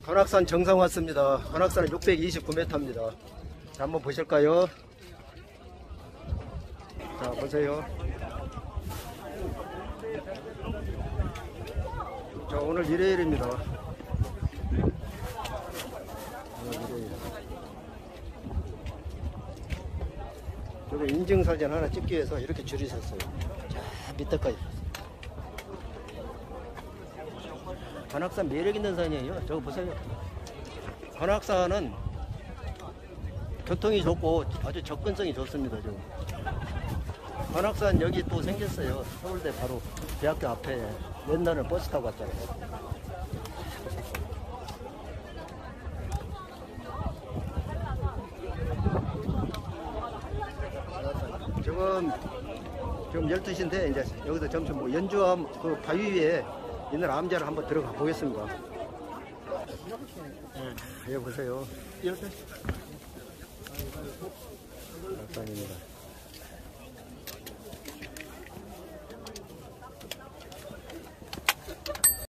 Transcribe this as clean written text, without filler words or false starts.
관악산 정상 왔습니다. 관악산은 629m입니다. 자, 한번 보실까요? 자, 보세요. 자, 오늘 일요일입니다. 여기 인증사진 하나 찍기 위해서 이렇게 줄이 섰어요. 자, 밑에까지. 관악산 매력 있는 산이에요. 저거 보세요. 관악산은 교통이 좋고 아주 접근성이 좋습니다. 지금 관악산 여기 또 생겼어요. 서울대 바로 대학교 앞에. 옛날에 버스 타고 갔잖아요. 지금 12시인데 이제 여기서 점점 뭐 연주암 그 바위 위에 있는 암자를 한번 들어가 보겠습니다. 여기 보세요. 관악산입니다.